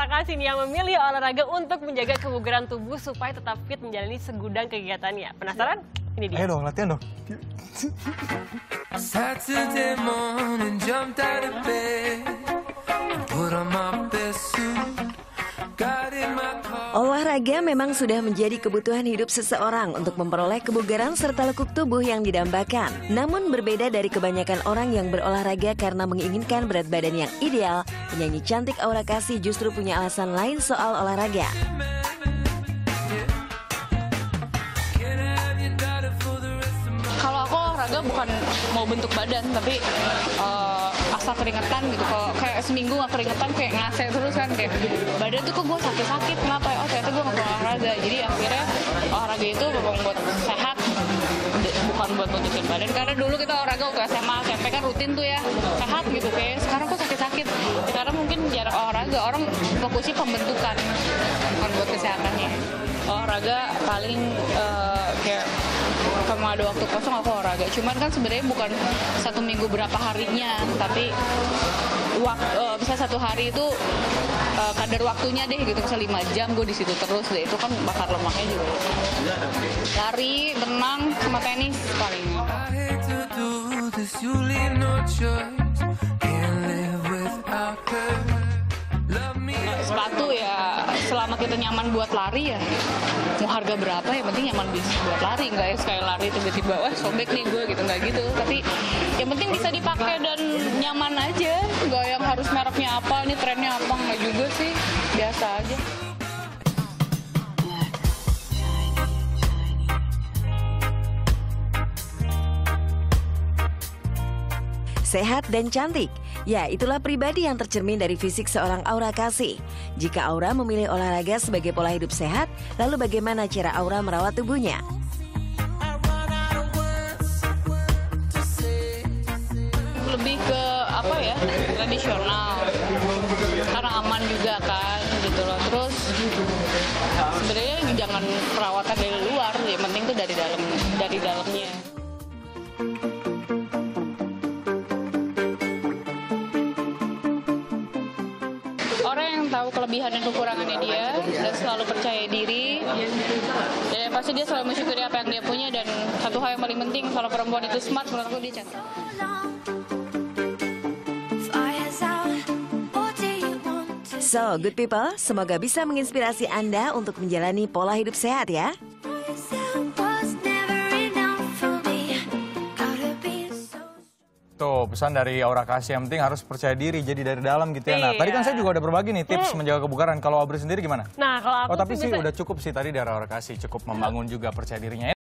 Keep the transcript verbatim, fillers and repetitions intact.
Aura Kasih nih yang memilih olahraga untuk menjaga kebugaran tubuh supaya tetap fit menjalani segudang kegiatannya. Penasaran? Ini dia. Ayo dong, latihan dong. Saturday morning, jumped out of bed, put on my best suit, got in my car. Olahraga memang sudah menjadi kebutuhan hidup seseorang untuk memperoleh kebugaran serta lekuk tubuh yang didambakan. Namun berbeda dari kebanyakan orang yang berolahraga karena menginginkan berat badan yang ideal, penyanyi cantik Aura Kasih justru punya alasan lain soal olahraga. Kalau aku olahraga bukan mau bentuk badan, tapi uh, asal keringetan gitu. Kalau kayak seminggu nggak keringetan, kayak ngasih terus kan, kayak badan tuh kok gue sakit-sakit, kenapa ya? Oh ternyata gue nggak olahraga. Jadi akhirnya olahraga itu memang buat sehat, bukan buat bentukin badan. Karena dulu kita olahraga waktu S M A, S M P kan rutin tuh ya, sehat gitu. Kayak sekarang kok sakit-sakit. Karena mungkin jarang olahraga, orang fokusnya pembentukan, bukan buat kesehatannya. Olahraga paling uh, kayak kalau ada waktu kosong aku olahraga. Cuman kan sebenarnya bukan satu minggu berapa harinya, tapi waktu uh, bisa satu hari itu uh, kadar waktunya deh gitu, bisa lima jam gue di situ terus deh. Itu kan bakar lemaknya juga. Lari, renang, sama tenis paling. Sepatu ya selama kita nyaman buat lari ya, mau harga berapa ya penting nyaman bisa buat lari, nggak ya sekali lari tiba-tiba wah sobek nih gue gitu, nggak gitu. Tapi yang penting bisa dipakai dan nyaman aja, nggak yang harus mereknya apa, ini trennya apa, nggak juga sih, biasa aja. Sehat dan cantik, ya itulah pribadi yang tercermin dari fisik seorang Aura Kasih. Jika Aura memilih olahraga sebagai pola hidup sehat, lalu bagaimana cara Aura merawat tubuhnya? Lebih ke apa ya, tradisional, karena aman juga kan gitu loh. Terus sebenarnya jangan perawatan dari luar, yang penting tuh dari dalam, dari dalamnya. Orang yang tahu kelebihan dan kekurangannya dia dan selalu percaya diri, dan pasti dia selalu mensyukuri apa yang dia punya. Dan satu hal yang paling penting, kalau perempuan itu smart, menurut aku dia cantik. So, good people, semoga bisa menginspirasi Anda untuk menjalani pola hidup sehat ya. Tuh, pesan dari Aura Kasih, yang penting harus percaya diri, jadi dari dalam gitu ya. Nah, tadi kan saya juga udah berbagi nih tips hmm. menjaga kebugaran. Kalau Aubrey sendiri gimana? Nah, kalau aku oh, tapi sih bisa... udah cukup sih tadi dari Aura Kasih, cukup membangun juga percaya dirinya.